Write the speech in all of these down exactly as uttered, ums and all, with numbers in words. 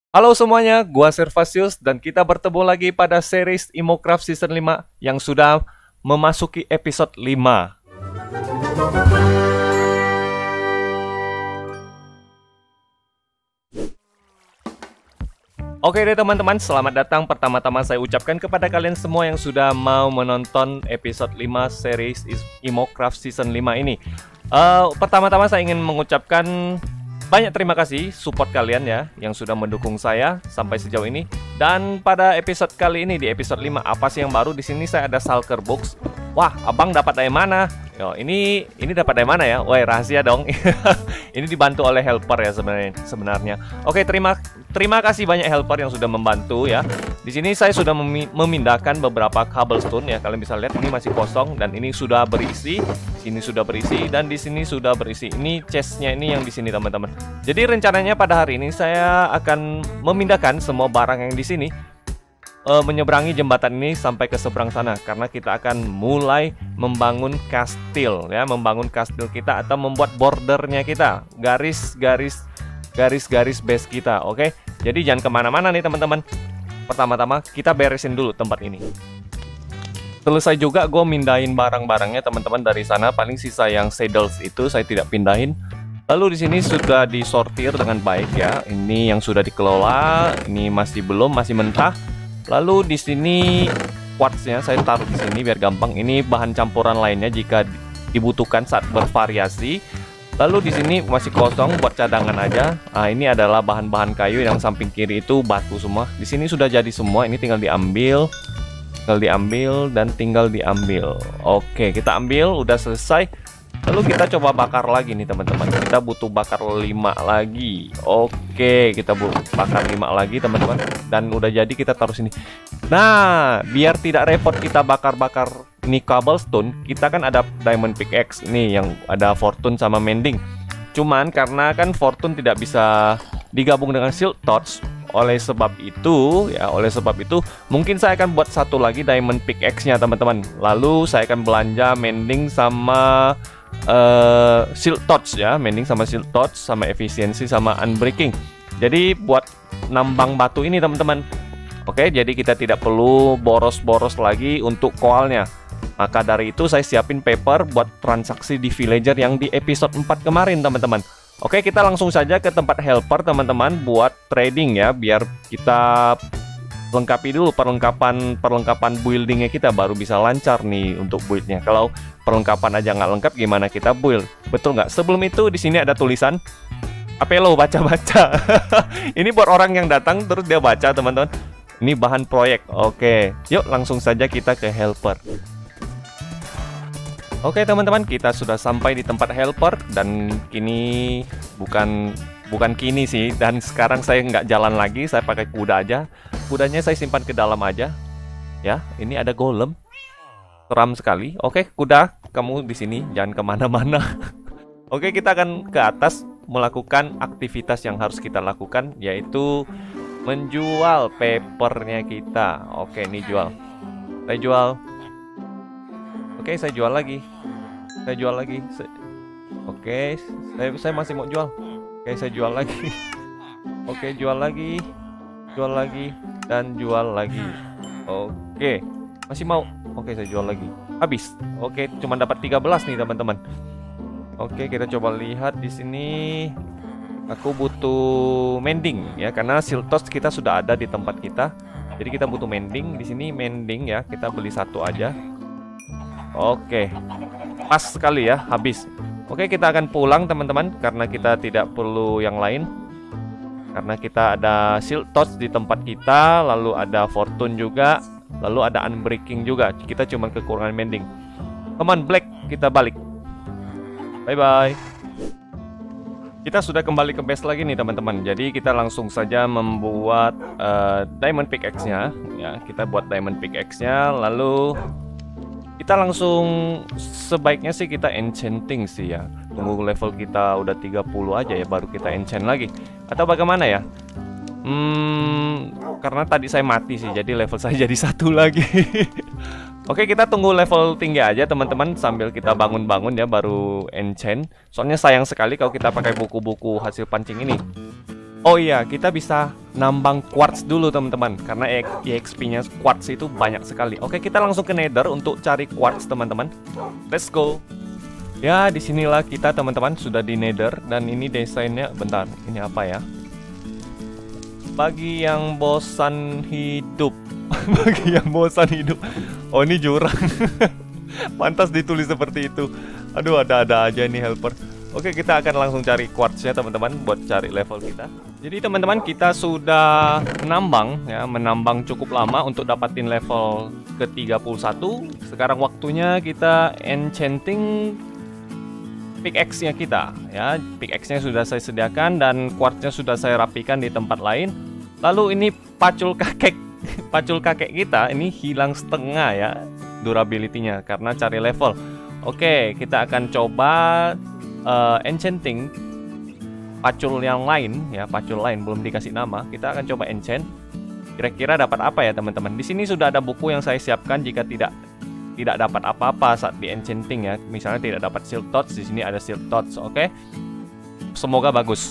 Halo semuanya, gua Servasius dan kita bertemu lagi pada series Imocraft Season lima yang sudah memasuki episode lima. Oke deh teman-teman, selamat datang. Pertama-tama saya ucapkan kepada kalian semua yang sudah mau menonton episode lima series Imocraft Season lima ini. Uh, pertama-tama saya ingin mengucapkan banyak terima kasih support kalian ya yang sudah mendukung saya sampai sejauh ini. Dan pada episode kali ini di episode lima, apa sih yang baru? Di sini saya ada Shulker Books. Wah, abang dapat dari mana? Yo, ini ini dapat dari mana ya? Wah, rahasia dong. Ini dibantu oleh helper ya sebenarnya sebenarnya. Oke, terima terima kasih banyak helper yang sudah membantu ya. Di sini saya sudah memi memindahkan beberapa cobblestone ya. Kalian bisa lihat ini masih kosong dan ini sudah berisi. Sini sudah berisi dan di sini sudah berisi. Ini chestnya ini yang di sini teman-teman. Jadi rencananya pada hari ini saya akan memindahkan semua barang yang di sini uh, menyeberangi jembatan ini sampai ke seberang sana karena kita akan mulai membangun kastil ya, membangun kastil kita atau membuat bordernya kita, garis-garis garis-garis base kita. Oke, jadi jangan kemana-mana nih teman-teman. Pertama-tama kita beresin dulu tempat ini. Selesai juga gue mindahin barang-barangnya teman-teman dari sana. Paling sisa yang saddles itu saya tidak pindahin. Lalu di sini sudah disortir dengan baik ya. Ini yang sudah dikelola, ini masih belum, masih mentah. Lalu di sini quartznya saya taruh di sini biar gampang. Ini bahan campuran lainnya jika dibutuhkan saat bervariasi. Lalu di sini masih kosong buat cadangan aja. Nah, ini adalah bahan-bahan kayu yang samping kiri itu batu semua. Di sini sudah jadi semua. Ini tinggal diambil, tinggal diambil dan tinggal diambil. Oke, kita ambil, udah selesai. Lalu kita coba bakar lagi nih teman-teman. Kita butuh bakar lima lagi. Oke, kita bakar lima lagi teman-teman. Dan udah jadi kita taruh sini. Nah, biar tidak repot kita bakar-bakar ini cobblestone, kita kan ada diamond pickaxe nih yang ada fortune sama mending. Cuman karena kan fortune tidak bisa digabung dengan silk torch, oleh sebab itu ya, oleh sebab itu mungkin saya akan buat satu lagi diamond pickaxe-nya teman-teman. Lalu saya akan belanja mending sama uh, silk torch ya, mending sama silk torch sama efisiensi sama unbreaking. Jadi buat nambang batu ini teman-teman. Oke, jadi kita tidak perlu boros-boros lagi untuk koalnya. Maka dari itu saya siapin paper buat transaksi di villager yang di episode empat kemarin teman-teman. Oke, kita langsung saja ke tempat helper teman-teman buat trading ya, biar kita lengkapi dulu perlengkapan perlengkapan buildingnya kita baru bisa lancar nih untuk buildnya. Kalau perlengkapan aja nggak lengkap gimana kita build? Betul nggak? Sebelum itu di sini ada tulisan apa lo baca-baca. Ini buat orang yang datang terus dia baca teman-teman. Ini bahan proyek. Oke, yuk langsung saja kita ke helper. Oke teman-teman, kita sudah sampai di tempat helper dan kini bukan bukan kini sih, dan sekarang saya nggak jalan lagi, saya pakai kuda aja. Kudanya saya simpan ke dalam aja. Ya, ini ada golem. Seram sekali. Oke, kuda, kamu di sini, jangan kemana-mana. Oke, kita akan ke atas melakukan aktivitas yang harus kita lakukan, yaitu menjual papernya kita. Oke, ini jual. Saya jual. Oke, saya jual lagi. Saya jual lagi. Oke, saya saya masih mau jual. Oke, saya jual lagi. Oke, jual lagi. Jual lagi dan jual lagi. Oke, masih mau. Oke, saya jual lagi. Habis. Oke, cuma dapat tiga belas nih, teman-teman. Oke, kita coba lihat di sini. Aku butuh mending ya, karena silk torch kita sudah ada di tempat kita. Jadi kita butuh mending. Di sini mending ya, kita beli satu aja. Oke, pas sekali ya, habis. Oke, kita akan pulang teman-teman karena kita tidak perlu yang lain. Karena kita ada silk torch di tempat kita, lalu ada fortune juga, lalu ada unbreaking juga. Kita cuma kekurangan mending. Come on Black, kita balik. Bye bye. Kita sudah kembali ke base lagi nih teman-teman. Jadi kita langsung saja membuat uh, diamond pickaxe-nya. Ya, kita buat diamond pickaxe-nya, lalu kita langsung sebaiknya sih kita enchanting sih ya. Tunggu level kita udah tiga puluh aja ya baru kita enchant lagi. Atau bagaimana ya? Hmm, karena tadi saya mati sih, jadi level saya jadi satu lagi. Oke, kita tunggu level tinggi aja teman-teman sambil kita bangun-bangun ya baru enchant. Soalnya sayang sekali kalau kita pakai buku-buku hasil pancing ini. Oh iya, kita bisa nambang quartz dulu teman-teman, karena E X P-nya quartz itu banyak sekali. Oke, kita langsung ke Nether untuk cari quartz teman-teman. Let's go. Ya, disinilah kita teman-teman sudah di Nether dan ini desainnya. Bentar, ini apa ya? Bagi yang bosan hidup. Bagi yang bosan hidup. Oh, ini jurang. Pantas ditulis seperti itu. Aduh, ada-ada aja ini helper. Oke, kita akan langsung cari quartznya teman-teman buat cari level kita. Jadi teman-teman, kita sudah menambang ya, menambang cukup lama untuk dapatin level ke tiga puluh satu. Sekarang waktunya kita enchanting pickaxe-nya kita ya. Pickaxe-nya sudah saya sediakan dan quartznya sudah saya rapikan di tempat lain. Lalu ini pacul kakek. Pacul kakek kita ini hilang setengah ya durability-nya karena cari level. Oke, kita akan coba Uh, enchanting pacul yang lain ya, pacul lain belum dikasih nama. Kita akan coba enchant. Kira-kira dapat apa ya teman-teman? Di sini sudah ada buku yang saya siapkan jika tidak tidak dapat apa-apa saat di enchanting ya. Misalnya tidak dapat silk touch, di sini ada silk touch. Oke. Semoga bagus.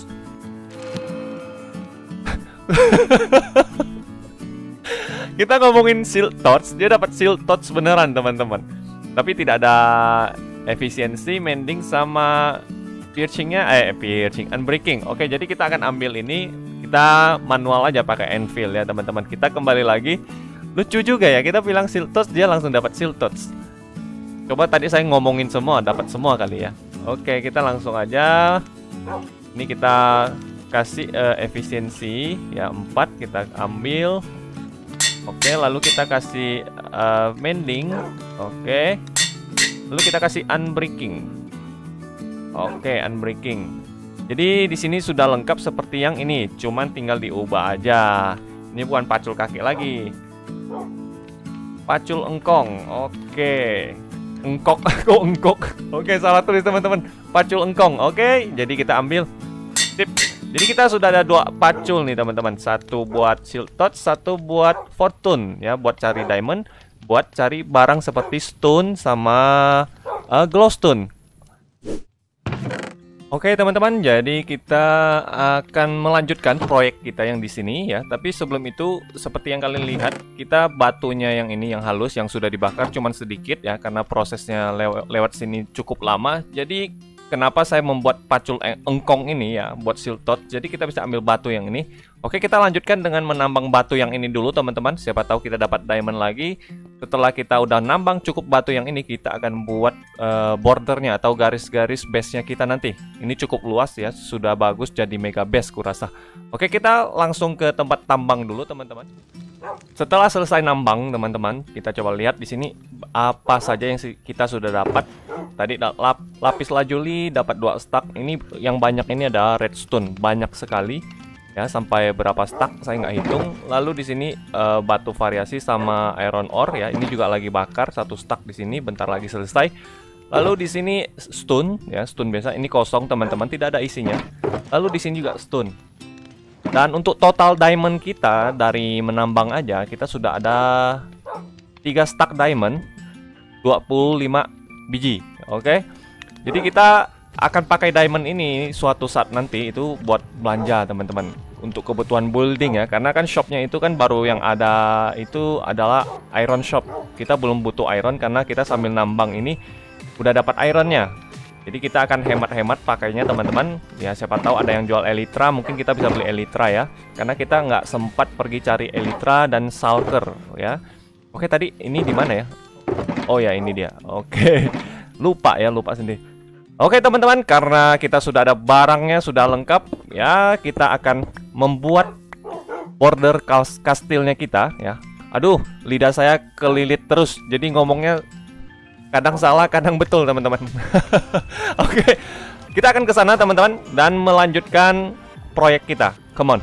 Kita ngomongin silk touch, dia dapat silk touch beneran teman-teman. Tapi tidak ada efisiensi, mending sama piercingnya, eh piercing, unbreaking. Oke, jadi kita akan ambil ini, kita manual aja pakai anvil ya teman-teman. Kita kembali lagi, lucu juga ya, kita bilang silk touch, dia langsung dapat silk touch. Coba tadi saya ngomongin semua, dapat semua kali ya. Oke, kita langsung aja. Ini kita kasih uh, efisiensi ya empat, kita ambil. Oke, lalu kita kasih uh, mending. Oke. Lalu kita kasih unbreaking. Oke, unbreaking. Jadi di sini sudah lengkap seperti yang ini, cuman tinggal diubah aja. Ini bukan pacul kaki lagi. Pacul engkong. Oke. Engkok, kok engkok. Oke, salah tulis teman-teman. Pacul engkong. Oke, jadi kita ambil. Sip. Jadi kita sudah ada dua pacul nih teman-teman. Satu buat silk touch, satu buat fortune ya, buat cari diamond. Buat cari barang seperti stone sama uh, glowstone. Oke teman-teman, jadi kita akan melanjutkan proyek kita yang di sini ya. Tapi sebelum itu, seperti yang kalian lihat, kita batunya yang ini yang halus yang sudah dibakar cuman sedikit ya, karena prosesnya lew lewat sini cukup lama. Jadi kenapa saya membuat pacul engkong ini ya, buat silk touch. Jadi kita bisa ambil batu yang ini. Oke, kita lanjutkan dengan menambang batu yang ini dulu teman-teman. Siapa tahu kita dapat diamond lagi. Setelah kita udah nambang cukup batu yang ini, kita akan buat uh, bordernya atau garis-garis base-nya kita nanti. Ini cukup luas ya, sudah bagus jadi mega base kurasa. Oke, kita langsung ke tempat tambang dulu teman-teman. Setelah selesai nambang teman-teman, kita coba lihat di sini apa saja yang kita sudah dapat. Tadi lap, lapis lazuli dapat dua stack. Ini yang banyak ini ada redstone, banyak sekali. Ya, sampai berapa stack saya nggak hitung. Lalu di sini uh, batu variasi sama iron ore ya. Ini juga lagi bakar satu stack di sini, bentar lagi selesai. Lalu di sini stone ya, stone biasa. Ini kosong teman-teman, tidak ada isinya. Lalu di sini juga stone. Dan untuk total diamond kita dari menambang aja, kita sudah ada tiga stack diamond, dua puluh lima biji. Oke. Jadi kita akan pakai diamond ini suatu saat nanti itu buat belanja teman-teman, untuk kebutuhan building ya, karena kan shopnya itu kan baru yang ada itu adalah iron shop. Kita belum butuh iron karena kita sambil nambang ini udah dapat ironnya. Jadi kita akan hemat-hemat pakainya teman-teman ya. Siapa tahu ada yang jual elytra, mungkin kita bisa beli elytra ya, karena kita nggak sempat pergi cari elytra dan shulker ya. Oke, tadi ini di mana ya? Oh ya, ini dia. Oke. Lupa ya, lupa sendiri. Oke teman-teman, karena kita sudah ada barangnya, sudah lengkap ya, kita akan membuat border kastilnya kita ya. Aduh, lidah saya kelilit terus, jadi ngomongnya kadang salah, kadang betul teman-teman. Oke, kita akan ke sana teman-teman dan melanjutkan proyek kita. Come on.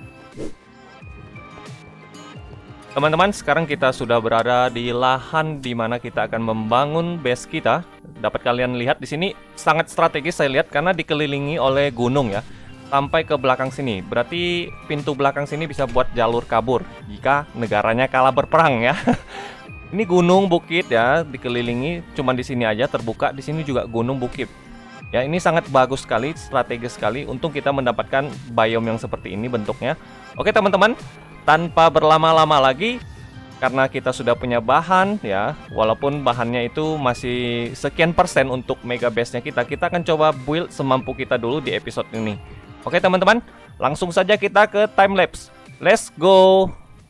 Teman-teman, sekarang kita sudah berada di lahan di mana kita akan membangun base kita. Dapat kalian lihat di sini sangat strategis saya lihat karena dikelilingi oleh gunung ya. Sampai ke belakang sini. Berarti pintu belakang sini bisa buat jalur kabur jika negaranya kalah berperang ya. Ini gunung bukit ya, dikelilingi cuman di sini aja terbuka, di sini juga gunung bukit. Ya, ini sangat bagus sekali, strategis sekali untuk kita mendapatkan biome yang seperti ini bentuknya. Oke teman-teman, tanpa berlama-lama lagi, karena kita sudah punya bahan ya, walaupun bahannya itu masih sekian persen untuk mega base-nya kita, kita akan coba build semampu kita dulu di episode ini. Oke teman-teman, langsung saja kita ke time lapse. Let's go.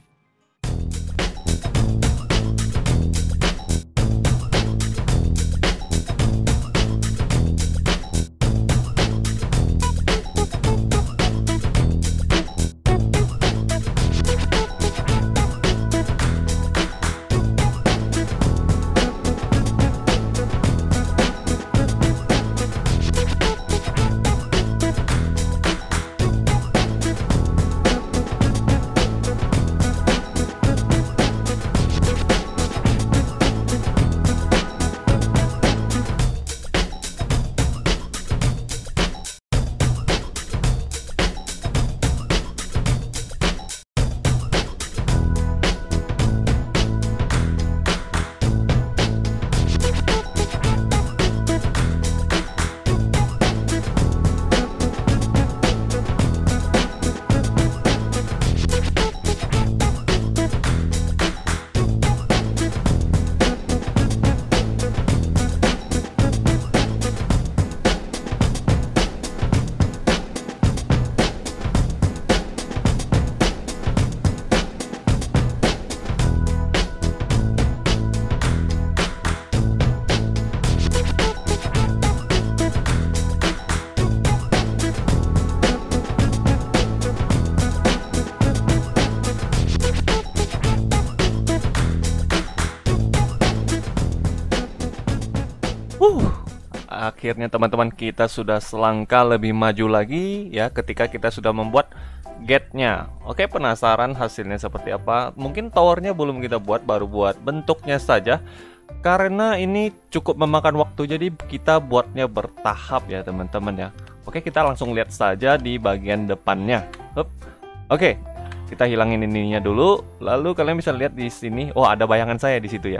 Uh, akhirnya teman-teman kita sudah selangkah lebih maju lagi ya ketika kita sudah membuat gate-nya. Oke, penasaran hasilnya seperti apa? Mungkin towernya belum kita buat, baru buat bentuknya saja. Karena ini cukup memakan waktu, jadi kita buatnya bertahap ya teman-teman ya. Oke, kita langsung lihat saja di bagian depannya. Hup. Oke, kita hilangin ininya dulu. Lalu kalian bisa lihat di sini. Oh, ada bayangan saya di situ ya.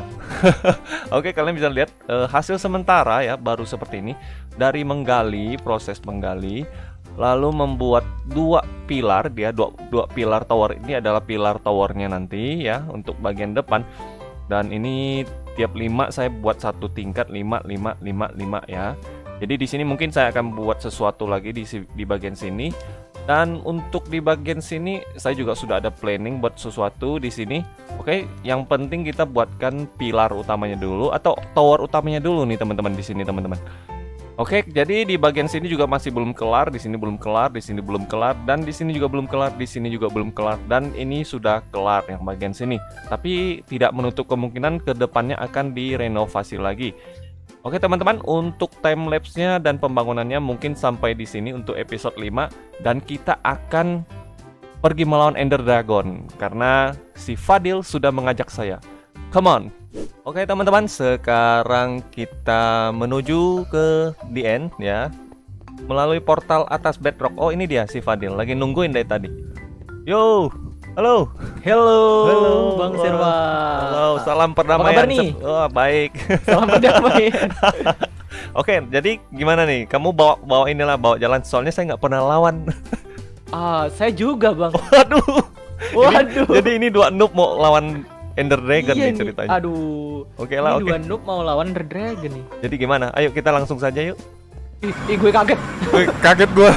Oke, kalian bisa lihat uh, hasil sementara ya, baru seperti ini. Dari menggali, proses menggali, lalu membuat dua pilar. Dia dua, dua pilar tower. Ini adalah pilar towernya nanti ya untuk bagian depan. Dan ini tiap lima saya buat satu tingkat, lima, lima, lima, lima ya. Jadi di sini mungkin saya akan buat sesuatu lagi di di bagian sini. Dan untuk di bagian sini saya juga sudah ada planning buat sesuatu di sini. Oke, yang penting kita buatkan pilar utamanya dulu atau tower utamanya dulu nih teman-teman di sini teman-teman. Oke, jadi di bagian sini juga masih belum kelar, di sini belum kelar, di sini belum kelar, dan di sini juga belum kelar, di sini juga belum kelar, dan ini sudah kelar yang bagian sini. Tapi tidak menutup kemungkinan ke depannya akan direnovasi lagi. Oke teman-teman, untuk time lapse-nya dan pembangunannya mungkin sampai di sini untuk episode lima, dan kita akan pergi melawan Ender Dragon karena si Fadil sudah mengajak saya. Come on. Oke teman-teman, sekarang kita menuju ke the end ya. Melalui portal atas Bedrock. Oh, ini dia si Fadil, lagi nungguin dari tadi. Yo, halo. Halo, Halo Bang Serwa. Halo, salam perdamaian. Apa kabar nih? Oh, baik. Salam perdamaian. Oke, jadi gimana nih? Kamu bawa bawa inilah bawa jalan. Soalnya saya nggak pernah lawan. Ah, saya juga, Bang. Waduh. Waduh. Ini, jadi ini dua noob mau lawan Ender Dragon iya nih ceritanya. Aduh. Oke lah, ini oke. dua noob mau lawan Ender Dragon nih. Jadi gimana? Ayo kita langsung saja yuk. Ih, ih gue kaget. Gue kaget gue.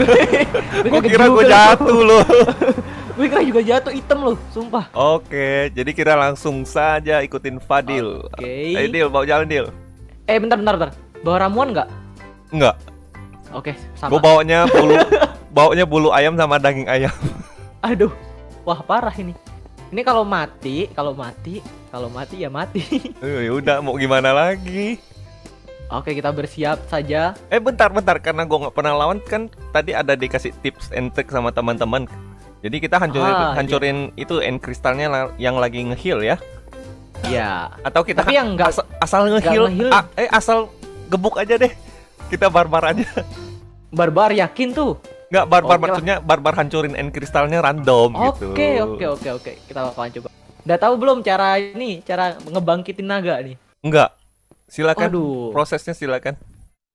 Gue Gue kira gue jatuh loh. Gue kira juga jatuh, item loh, sumpah. Oke, jadi kita langsung saja ikutin Fadil. Oke. Ayo Dil, bawa jalan Dil. Eh, bentar, bentar, bentar. Bawa ramuan nggak? Enggak. Oke, sama. Gue bawanya bulu, bawanya bulu ayam sama daging ayam. Aduh, wah parah ini. Ini kalau mati, kalau mati, kalau mati ya mati. Eh, ya udah, mau gimana lagi? Oke, kita bersiap saja. Eh bentar bentar, karena gue nggak pernah lawan kan tadi ada dikasih tips and trick sama teman-teman. Jadi kita hancurin Ah, hancurin itu end kristalnya la- yang lagi nge-heal ya. Ya. Atau kita Tapi yang nggak- asal, asal nge-heal, nge-heal. ah, eh asal gebuk aja deh. Kita barbar aja. Barbar yakin tuh. Nggak barbar Oke lah. maksudnya barbar hancurin end kristalnya random gitu. Oke, oke, oke, oke. Kita bakalan coba. Udah tahu belum cara ini, cara ngebangkitin naga nih? Enggak. Silakan. Aduh. Prosesnya silakan.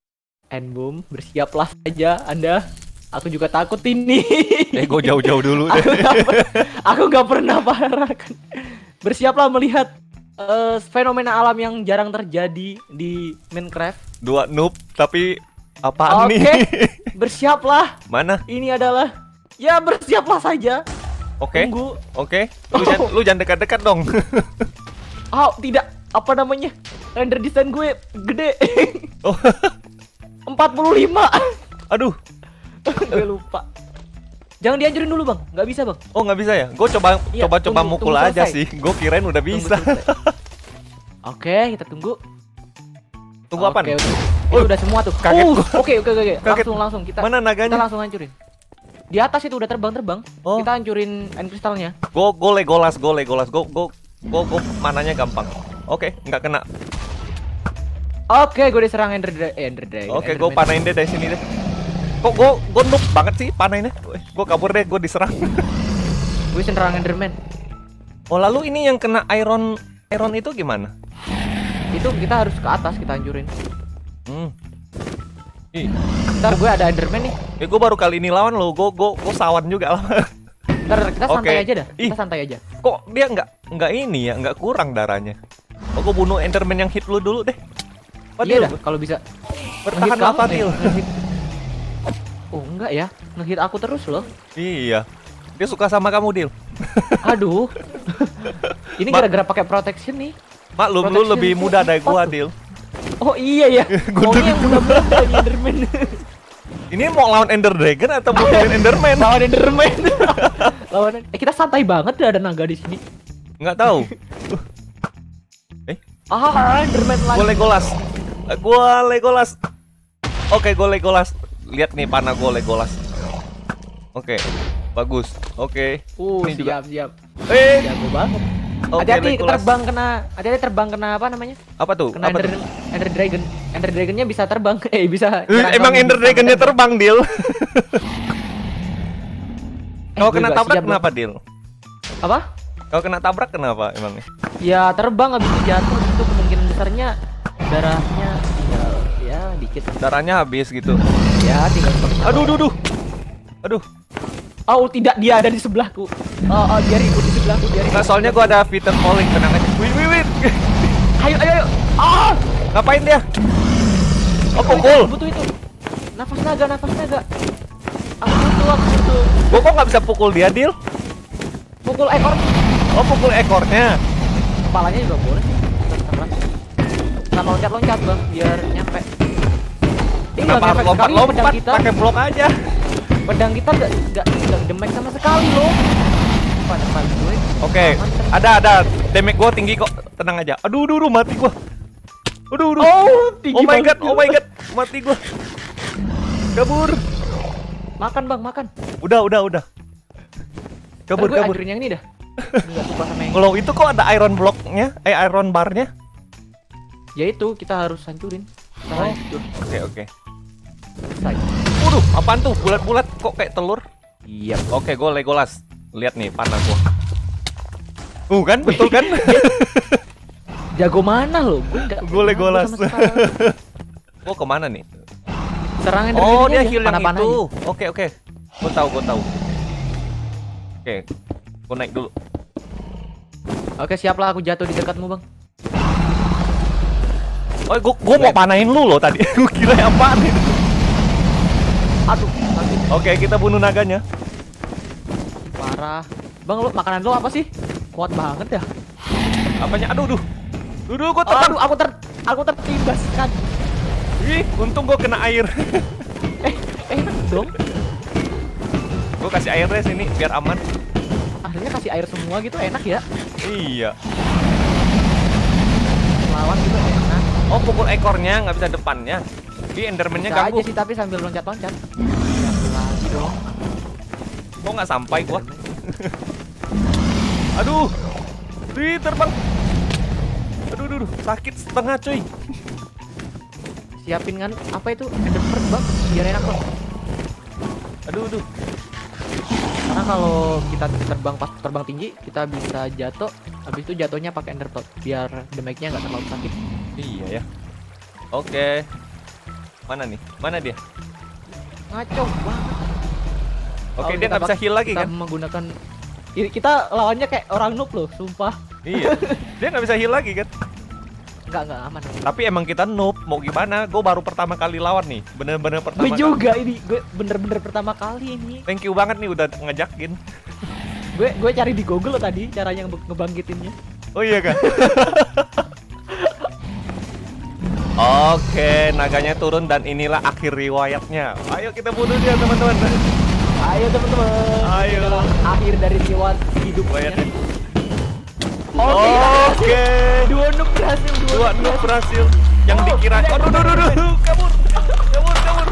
And boom, bersiaplah saja Anda. Aku juga takut ini. Eh, gue jauh-jauh dulu deh. Aku nggak per- aku nggak pernah parakan. Bersiaplah melihat eh, fenomena alam yang jarang terjadi di Minecraft. Dua noob, tapi apaan Oke, nih? bersiaplah. Mana? Ini adalah ya bersiaplah saja. Oke, Tunggu. oke. Lu jangan, lu jangan dekat-dekat dong. Oh, tidak. Apa namanya? Render design gue gede. Oh, empat puluh lima. aduh. Gue lupa. Jangan dihancurin dulu, Bang. Nggak bisa, Bang. Oh, nggak bisa ya? Gue coba, Iya, coba, coba tunggu- mukul tunggu aja selesai. sih. Gue kirain udah Tunggu bisa. selesai. Oke, kita tunggu. Tunggu apa Oke, nih? udah. Oh, udah semua tuh. Kaget Uh, gua. Oke, oke, oke. Kaget. Langsung, langsung kita. Mana Kita naganya? langsung hancurin. Di atas itu udah terbang-terbang. Oh. Kita hancurin end kristalnya. Gue, gue Legolas, gue Legolas, gue, gue, gue, gue mananya gampang. Oke, nggak kena. Oke, gue diserang Ender Dra- eh, Ender Dragon. Oke, gue Enderman. panain deh dari sini deh. Kok gue, gue noob banget sih panainnya. Gue kabur deh, gue diserang. Gue serang Enderman. Oh, lalu ini yang kena iron, iron itu gimana? Itu kita harus ke atas kita hancurin. Hmm. Ih, Ntar gue ada Enderman nih. eh gue baru kali ini lawan lo. Gue, gue, gue sawan juga lah. Ntar kita santai Oke. aja dah. Ih. Kita santai aja. Kok dia nggak, nggak ini ya, nggak kurang darahnya? Oh, gue bunuh Enderman yang hit lu dulu deh. Iya Fadil, dah, kalau bisa. bertahan Ngehit lah kamu, Fadil. eh, ngehit. Oh enggak ya, ngehit aku terus loh. Iya, dia suka sama kamu, Dil. Aduh. Ini Ma- gara-gara pakai protection nih. Maklum, lu Protection lebih itu muda dari gua, apa tuh? Dil. Oh iya ya. Maunya yang muda-muda nih Enderman. Ini mau lawan Ender Dragon atau mau lawan Enderman? Lawan Enderman. Lawan. Eh kita santai banget ya ada naga di sini. Nggak tahu. Ah, Enderman lagi. Gue Legolas. Gue Legolas. Oke, gue Legolas. Lihat nih panah gue Legolas. Oke, bagus. Oke. Uh, Ini juga. siap, siap. Eh, Jago banget. oke, Hati-hati Legolas. terbang kena, hati-hati terbang kena apa namanya? Apa tuh? Kena Apa Ender, tuh? Ender Dragon. Ender Dragonnya bisa terbang. Eh, bisa. Eh, nyerang Emang kamu. Ender Dragonnya terbang, Dil. Eh, Kalau gue kena nggak tabrak siap, Bang. kenapa, Dil? Apa? Kalau kena tabrak kenapa emangnya? Ya terbang habis itu jatuh itu kemungkinan besarnya darahnya tinggal ya dikit. Darahnya habis gitu. Ya tinggal seperti Aduh, aduh, aduh. Aduh. Oh tidak, dia ada di sebelahku. Oh, oh dia ribut di sebelahku, dia ribut. Nggak, soalnya gua ada Peter Falling, tenang aja. Wih, wih, wih. Ayo ayo ayo. Ah! Ngapain dia? Oh, Butuh pukul. itu, butuh itu. Nafas naga, nafas naga. Aku butuh, aku butuh. Gua kok nggak bisa pukul dia, Dil? Pukul ekor. Oh, pukul ekornya. Kepalanya juga boleh sih. Terserah. Sama loncat-loncat bang, biar nyampe. Ini nggak Kenapa harus ngefek sekali pedang lompat-lompat? kita. Pakai blok aja. Pedang kita nggak nggak nggak demek sama sekali loh. Pada depan gue. Oke, Aman, tenang. ada ada. Damage gua tinggi kok. Tenang aja. Aduh, aduh, aduh, mati gua. Aduh, aduh. Oh, tinggi Oh my banget. god, oh my god, mati gua. Kabur. Makan bang, makan. Udah, udah, udah. Kabur, Ntar gue kabur. hancurin yang ini dah. Nggak suka sama yang Kalau itu kok ada iron blocknya, eh iron barnya? ya itu kita harus hancurin. Kita Oh. hancur. Oke, oke. Selesai. Waduh, apaan tuh? Bulat-bulat kok kayak telur? Iya. Oke, gue Legolas. Lihat nih panah gua. Uh kan, betul kan? Jago mana lo? Gue nggak. Gue Legolas. sama sekali. Gua kemana nih? Serangan Oh, dari dia ini aja, heal yang panah-panah itu. aja. Oke, oke. Gua tahu, gua tahu. Oke. Gua naik dulu. Oke siaplah aku jatuh di dekatmu bang. Oh, gua, gua mau panain lu loh tadi. Gua kira apaan itu. Aduh, sakit Oke, kita bunuh naganya. parah. Bang lo makanan lo apa sih? Kuat banget ya. Apanya? Aduh, aduh. Aduh, gua terbang. Aduh, aku ter aku tertibaskan. Ih, untung gua kena air. Eh, enak dong. Gua kasih air deh sini biar aman. Akhirnya kasih air semua gitu enak ya. Iya. Lawan gitu enak. Oh, pukul ekornya nggak bisa depannya. Di Enderman-nya Bisa ganggu. aja sih tapi sambil loncat-loncat. Jatuh lagi dong. Kok nggak sampai gua? Aduh. Wih, terbang. Aduh, aduh, aduh, sakit setengah cuy. Siapin kan apa itu ender pearl bang biar enak bang. Aduh, aduh. Karena kalau kita terbang pas terbang tinggi kita bisa jatuh. Habis itu jatuhnya pakai ender pearl biar damage-nya nggak terlalu sakit. Iya ya. Oke. Mana nih? Mana dia? Ngaco banget. Oke, Kalau dia kita nggak bisa pak- heal lagi kita kan? menggunakan Ini kita lawannya kayak orang noob loh, sumpah. Iya. Dia nggak bisa heal lagi kan? Enggak, enggak aman. Tapi emang kita noob, mau gimana? Gue baru pertama kali lawan nih, bener-bener pertama Gue kali. juga ini, gue bener-bener pertama kali ini. Thank you banget nih udah ngejakin. Gue gue cari di Google loh tadi caranya nge- ngebangkitinnya. Oh iya kan? Oke, naganya turun dan inilah akhir riwayatnya. Ayo kita bunuh dia teman-teman. Ayo teman-teman. Ayo. Inilah akhir dari riwayat hidupnya. Riwayatnya. Oke, Oke. dua noob berhasil, Dua noob noob berhasil. Yang Oh, dikira. iya, Aduh, aduh, aduh, aduh, kabur, kabur, kabur.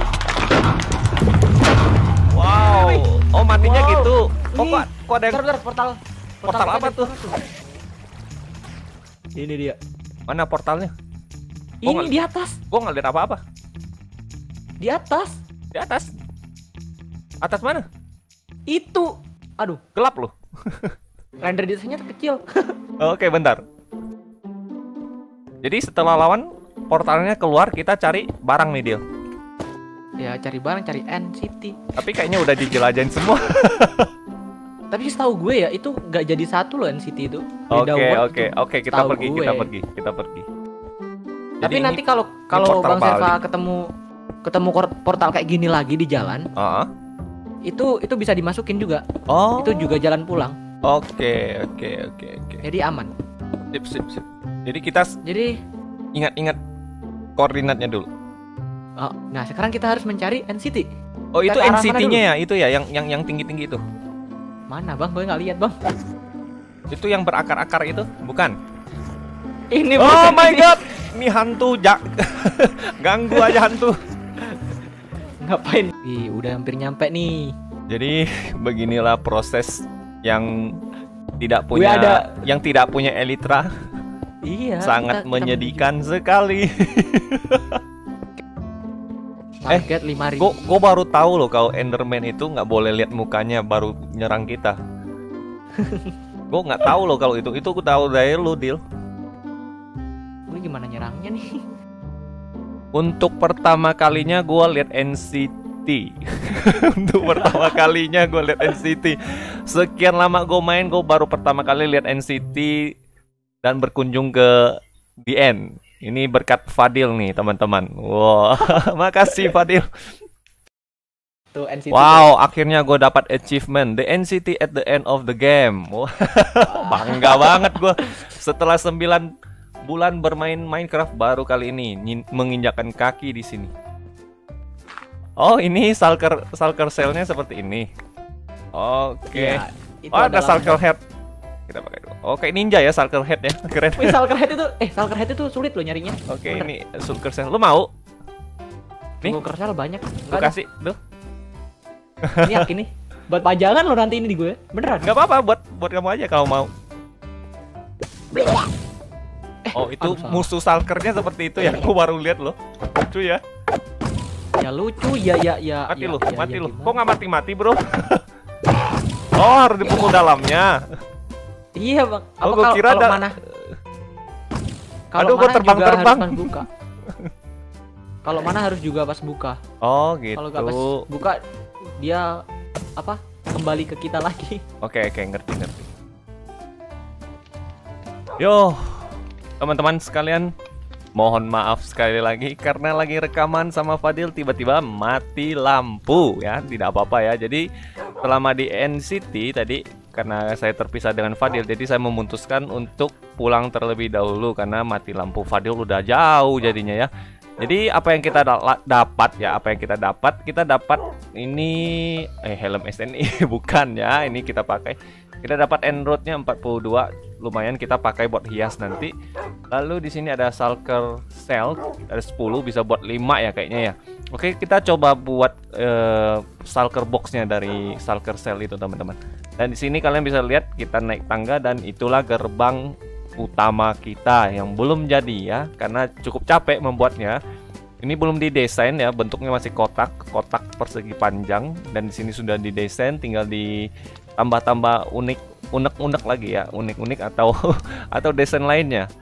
Wow. Oh matinya Wow. gitu. Oh Ih, kok, kok ada yang Bentar, bentar, portal. Portal kita apa ada tuh? portal Ini dia. mana portalnya? Gua Ini nggak- di atas, Gua nggak lihat apa-apa. di atas. Di atas. Atas mana? Itu. Aduh, Gelap loh. render desainnya kecil. Oke, bentar. Jadi setelah lawan portalnya keluar, kita cari barang nih, Dil. Ya, cari barang, cari N C T. Tapi kayaknya udah dijelajahin semua. Tapi setahu gue ya itu nggak jadi satu loh N C T itu. Beda Oke, word oke, itu. oke, kita Setahu pergi, gue. kita pergi, kita pergi. Tapi Jadi nanti ini- kalau kalau portal Bang Seva balik. ketemu ketemu kor- portal kayak gini lagi di jalan, Ah, itu itu bisa dimasukin juga. oh, Itu juga jalan pulang. Oke, oke, oke, oke. Jadi aman. Sip, sip, sip. Jadi kita s- Jadi ingat-ingat koordinatnya dulu. oh, nah sekarang kita harus mencari N C T. Oh, Kita itu ke arah mana N C T-nya ya, itu ya, yang yang yang tinggi-tinggi itu. Mana Bang? Gue nggak lihat Bang. Itu yang berakar-akar itu, bukan? Ini Oh bukan my ini. god, ini hantu, jak. Ganggu aja hantu. Ngapain? Ih, udah hampir nyampe nih. Jadi beginilah proses yang tidak Gue punya ada- yang tidak punya elitra, Iya. sangat kita- kita menyedihkan sekali. menuju Target lima ribu. Gue gue baru tahu loh kalau Enderman itu nggak boleh lihat mukanya baru nyerang kita. Gue nggak tahu loh kalau itu itu gue tahu dari lu, Dil. Gue gimana nyerangnya nih? Untuk pertama kalinya gue lihat N C T. Untuk pertama kalinya gue lihat N C T. Sekian lama gue main, gue baru pertama kali lihat N C T dan berkunjung ke D N. Ini berkat Fadil nih teman-teman. Wow, makasih Fadil. Tuh N C T. Wow, akhirnya gue dapat achievement The N C T at the end of the game. Wah, bangga banget gue. Setelah sembilan bulan bermain Minecraft, baru kali ini nyin- menginjakan kaki di sini. Oh, ini Shulker Shulker cell-nya seperti ini. Oke. Ya, itu Oh, ada adalah- Shulker head. Kita pakai dulu. Oke, ninja ya Shulker head ya. Keren. Wih, Shulker Head itu eh Shulker Head itu sulit loh nyarinya. Oke, Bener. ini Shulker cell. Lu mau? Nih. Shulker Shell banyak. Gue Enggak ada. kasih. Tuh. Ini yakin nih. Buat pajangan lo nanti ini di gue. Beneran. Enggak apa-apa buat buat kamu aja kalau mau. Oh, itu aduh, salah. musuh Shulker-nya seperti itu ya. Aku baru lihat loh. Lucu ya. Ya lucu ya ya ya. Mati ya, lu, ya, mati ya, lu. gimana? Kok nggak mati-mati, Bro? Oh, harus dipukul dalamnya. Iya, Bang. Apa Oh, gua kalau kira kalau ada- mana? Kalau Aduh, gua mana terbang-terbang. juga harus pas buka. Kalau mana harus juga pas buka. Oh, gitu. Kalau nggak pas buka dia apa? Kembali ke kita lagi. Oke, oke, ngerti, ngerti. Yo, teman-teman sekalian, mohon maaf sekali lagi karena lagi rekaman sama Fadil tiba-tiba mati lampu ya. Tidak apa-apa ya. Jadi selama di N C T tadi karena saya terpisah dengan Fadil, jadi saya memutuskan untuk pulang terlebih dahulu karena mati lampu Fadil udah jauh jadinya ya. Jadi apa yang kita da- dapat ya, apa yang kita dapat, kita dapat ini eh helm S N I bukan ya, ini kita pakai. Kita dapat enroad-nya empat puluh dua, lumayan kita pakai buat hias nanti. Lalu di sini ada Shulker Cell, ada sepuluh bisa buat lima ya kayaknya ya. Oke, kita coba buat eh, Shulker box-nya dari Shulker Cell itu teman-teman. Dan di sini kalian bisa lihat kita naik tangga dan itulah gerbang utama kita yang belum jadi ya karena cukup capek membuatnya. Ini belum didesain ya, bentuknya masih kotak, kotak persegi panjang dan di sini sudah didesain, tinggal ditambah-tambah unik, unek-unek lagi ya, unik-unik atau atau desain lainnya.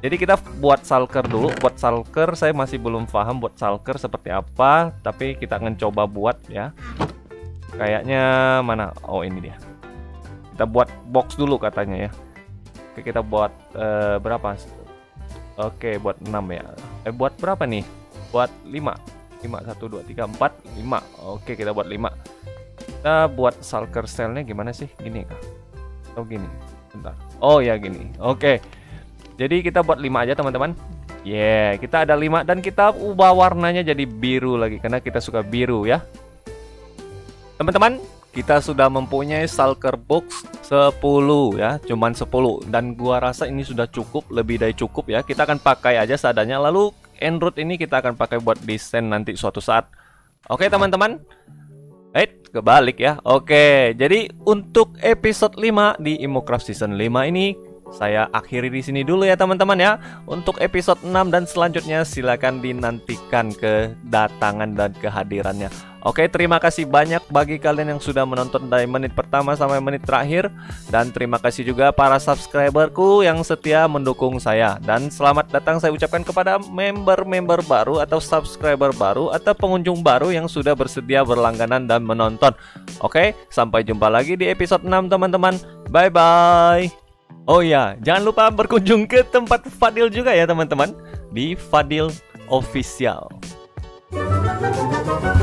Jadi kita buat shulker dulu. Buat shulker saya masih belum paham buat shulker seperti apa, tapi kita akan coba buat ya. Kayaknya mana? Oh, ini dia. Kita buat box dulu katanya ya. Oke, kita buat uh, berapa? Oke, buat enam ya. Eh, buat berapa nih? Buat lima. lima, satu, dua, tiga, empat, lima. Oke, kita buat lima. Kita buat shulker cell-nya gimana sih? Gini kah? Oh, gini. Bentar. Oh, ya gini. Oke. Jadi kita buat lima aja teman-teman. Yeah, kita ada lima dan kita ubah warnanya jadi biru lagi karena kita suka biru ya. Teman-teman, kita sudah mempunyai shulker box sepuluh ya, cuman sepuluh dan gua rasa ini sudah cukup, lebih dari cukup ya. Kita akan pakai aja seadanya. Lalu Enroot ini kita akan pakai buat desain nanti suatu saat. Oke, teman-teman. Eh, kebalik ya. Oke, jadi untuk episode lima di Imocraft Season lima ini saya akhiri di sini dulu ya teman-teman ya. Untuk episode enam dan selanjutnya silakan dinantikan kedatangan dan kehadirannya. Oke, terima kasih banyak bagi kalian yang sudah menonton dari menit pertama sampai menit terakhir. Dan terima kasih juga para subscriberku yang setia mendukung saya. Dan selamat datang saya ucapkan kepada member-member baru atau subscriber baru atau pengunjung baru yang sudah bersedia berlangganan dan menonton. Oke, sampai jumpa lagi di episode enam teman-teman. Bye-bye. Oh ya, jangan lupa berkunjung ke tempat Fadil juga ya teman-teman, di Fadil Official.